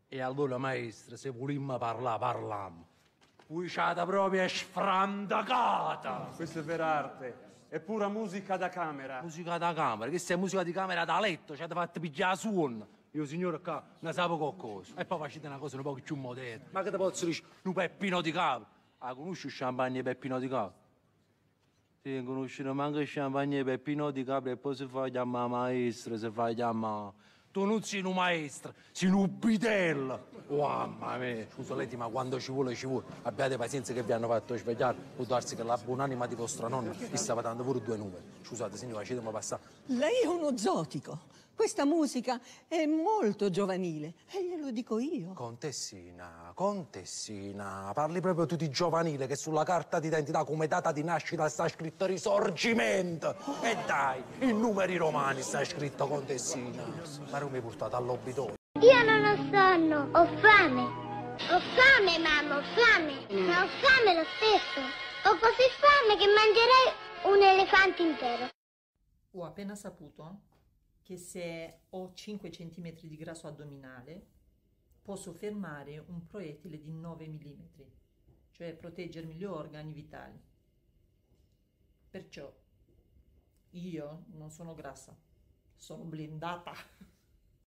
E allora, maestra, se volimmo parlare, parliamo. Voi c'ate proprio sfrandacata. Questa è vera arte. È pura musica da camera. Musica da camera? Che se è musica di camera da letto, ci avete fatto pigliare suono. Io, signore, qua, ne sapevo qualcosa. E poi facete una cosa un po' più moderna. Ma che te posso dire? Un Peppino di Capri. Ah, conosci il champagne Peppino di Capri? Sì, non conoscono manco il champagne Peppino di Capri e poi si fa chiamare maestro, si fa chiamare... Tu non sei un maestro, sei un bidello. Oh, mamma mia. Scusa, Leti, ma quando ci vuole, ci vuole. Abbiate pazienza che vi hanno fatto svegliare. Può darsi che la buonanima di vostra nonna vi stava dando pure 2 numeri. Scusate, signora, facetemi passare. Lei è uno zotico. Questa musica è molto giovanile e glielo dico io. Contessina, parli proprio tu di giovanile che sulla carta d'identità come data di nascita sta scritto Risorgimento. E dai, in numeri romani sta scritto Contessina. Ma non mi hai portato all'obitorio. Io non ho sonno, ho fame. Ho fame, mamma, ho fame. Ma ho fame lo stesso. Ho così fame che mangerei un elefante intero. Ho appena saputo che se ho 5 cm di grasso addominale posso fermare un proiettile di 9 mm, cioè proteggermi gli organi vitali. Perciò io non sono grassa, sono blindata.